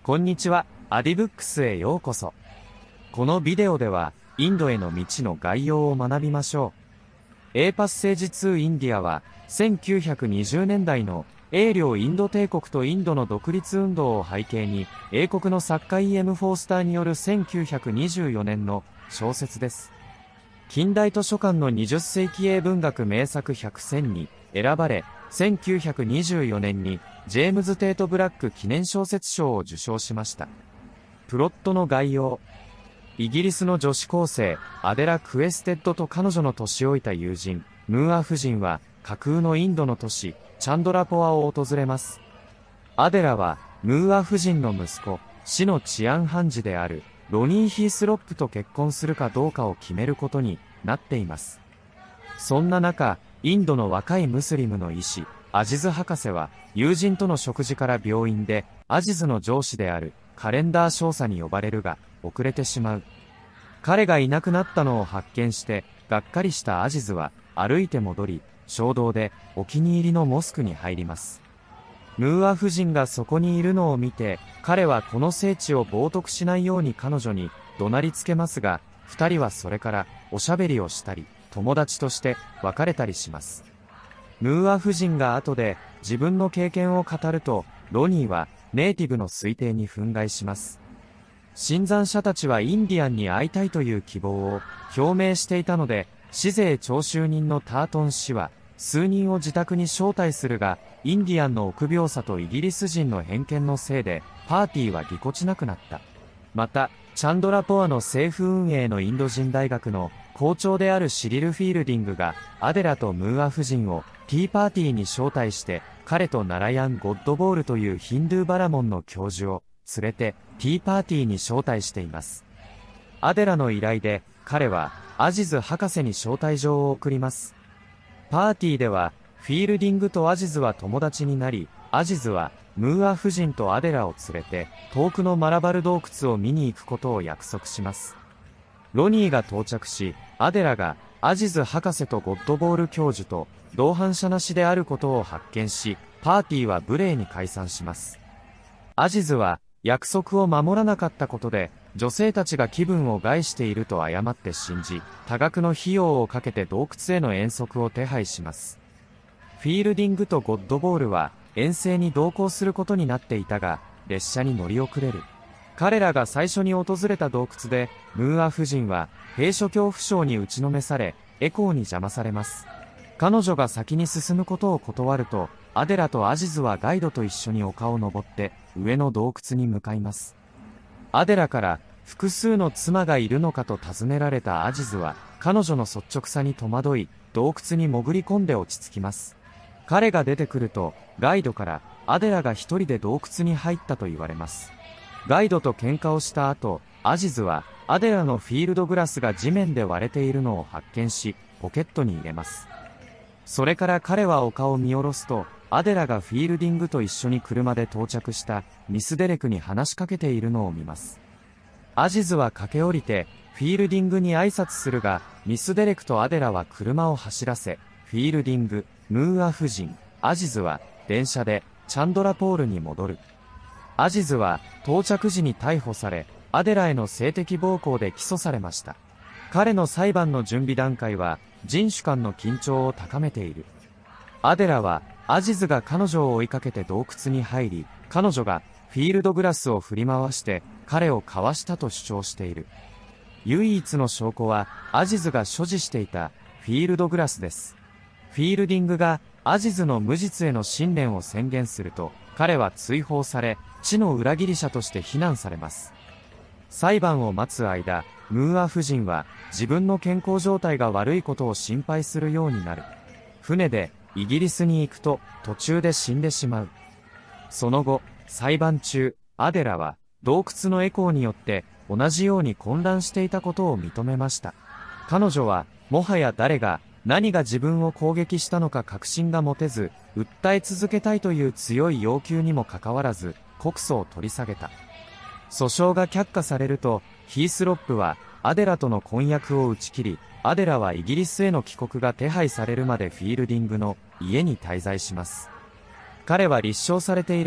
こんにちは、アディブックスへようこそ。このビデオでは、インドへの道の概要を学びましょう。Aパッセージ2インディアは、1920年代の英領インド帝国とインドの独立運動を背景に、英国の作家 E.M. フォースターによる1924年の小説です。近代図書館の20世紀英文学名作100選に選ばれ、1924年にジェームズ・テート・ブラック記念小説賞を受賞しました。プロットの概要。イギリスの女子高生、アデラ・クエステッドと彼女の年老いた友人、ムーア夫人は、架空のインドの都市、チャンドラポアを訪れます。アデラは、ムーア夫人の息子、死の治安判事である、ロニー・ヒースロップと結婚するかどうかを決めることになっています。そんな中、インドの若いムスリムの医師、アジズ博士は、友人との食事から病院で、アジズの上司である、カレンダー少佐に呼ばれるが、遅れてしまう。彼がいなくなったのを発見して、がっかりしたアジズは、歩いて戻り、衝動で、お気に入りのモスクに入ります。ムーア夫人がそこにいるのを見て、彼はこの聖地を冒涜しないように彼女に怒鳴りつけますが、二人はそれからおしゃべりをしたり、友達として別れたりします。ムーア夫人が後で自分の経験を語ると、ロニーはネイティブの推定に憤慨します。新参者たちはインディアンに会いたいという希望を表明していたので、市税徴収人のタートン氏は、数人を自宅に招待するが、インディアンの臆病さとイギリス人の偏見のせいで、パーティーはぎこちなくなった。また、チャンドラポアの政府運営のインド人大学の校長であるシリル・フィールディングが、アデラとムーア夫人をティーパーティーに招待して、彼とナラヤン・ゴッドボールというヒンドゥーバラモンの教授を連れて、ティーパーティーに招待しています。アデラの依頼で、彼は、アジズ博士に招待状を送ります。パーティーでは、フィールディングとアジズは友達になり、アジズは、ムーア夫人とアデラを連れて、遠くのマラバル洞窟を見に行くことを約束します。ロニーが到着し、アデラが、アジズ博士とゴッドボール教授と、同伴者なしであることを発見し、パーティーは無礼に解散します。アジズは、約束を守らなかったことで、女性たちが気分を害していると誤って信じ、多額の費用をかけて洞窟への遠足を手配します。フィールディングとゴッドボールは、遠征に同行することになっていたが、列車に乗り遅れる。彼らが最初に訪れた洞窟で、ムーア夫人は、閉所恐怖症に打ちのめされ、エコーに邪魔されます。彼女が先に進むことを断ると、アデラとアジズはガイドと一緒に丘を登って、上の洞窟に向かいます。アデラから、複数の妻がいるのかと尋ねられたアジズは、彼女の率直さに戸惑い、洞窟に潜り込んで落ち着きます。彼が出てくると、ガイドから、アデラが一人で洞窟に入ったと言われます。ガイドと喧嘩をした後、アジズは、アデラのフィールドグラスが地面で割れているのを発見し、ポケットに入れます。それから彼は丘を見下ろすと、アデラがフィールディングと一緒に車で到着したミス・デレクに話しかけているのを見ます。アジズは駆け下りて、フィールディングに挨拶するが、ミス・デレクとアデラは車を走らせ、フィールディング、ムーア夫人、アジズは、電車で、チャンドラポールに戻る。アジズは、到着時に逮捕され、アデラへの性的暴行で起訴されました。彼の裁判の準備段階は、人種間の緊張を高めている。アデラは、アジズが彼女を追いかけて洞窟に入り、彼女が、フィールドグラスを振り回して、彼をかわしたと主張している。唯一の証拠は、アジズが所持していた、フィールドグラスです。フィールディングが、アジズの無実への信念を宣言すると、彼は追放され、知の裏切り者として非難されます。裁判を待つ間、ムーア夫人は、自分の健康状態が悪いことを心配するようになる。船で、イギリスに行くと、途中で死んでしまう。その後、裁判中、アデラは、洞窟のエコーによって、同じように混乱していたことを認めました。彼女は、もはや誰が、何が自分を攻撃したのか確信が持てず、訴え続けたいという強い要求にもかかわらず、告訴を取り下げた。訴訟が却下されると、ヒースロップは、アデラとの婚約を打ち切り、アデラはイギリスへの帰国が手配されるまでフィールディングの家に滞在します。彼は立証されているが、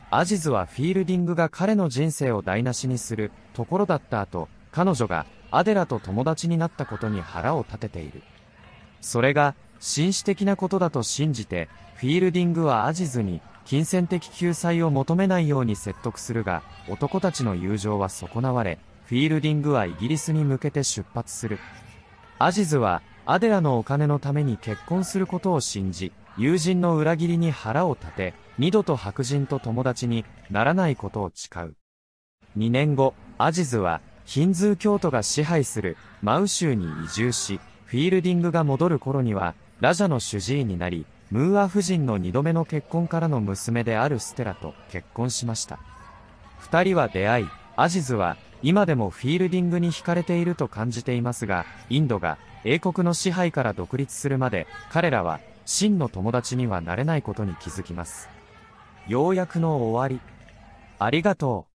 アジズはフィールディングが彼の人生を台無しにするところだった後、彼女がアデラと友達になったことに腹を立てている。それが紳士的なことだと信じて、フィールディングはアジズに金銭的救済を求めないように説得するが、男たちの友情は損なわれ、フィールディングはイギリスに向けて出発する。アジズはアデラのお金のために結婚することを信じ、友人の裏切りに腹を立て、二度と白人と友達にならないことを誓う。2年後、アジズはヒンズー教徒が支配するマウ州に移住し、フィールディングが戻る頃にはラジャの主治医になり、ムーア夫人の2度目の結婚からの娘であるステラと結婚しました。二人は出会い、アジズは今でもフィールディングに惹かれていると感じていますが、インドが英国の支配から独立するまで彼らは真の友達にはなれないことに気づきます。要約の終わり。ありがとう。